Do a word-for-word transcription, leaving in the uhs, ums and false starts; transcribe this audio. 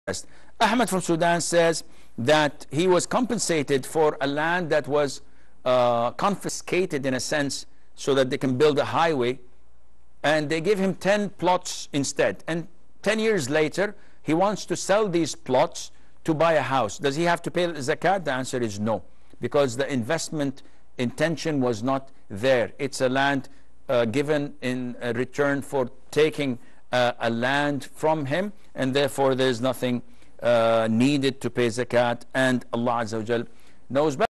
Ahmed from Sudan says that he was compensated for a land that was uh, confiscated in a sense so that they can build a highway, and they give him ten plots instead, and ten years later he wants to sell these plots to buy a house. Does he have to pay zakat? The answer is no, because the investment intention was not there. It's a land uh, given in uh, return for taking uh, a land from him, and therefore there is nothing uh, needed to pay zakat, and Allah Azza wa Jal knows better.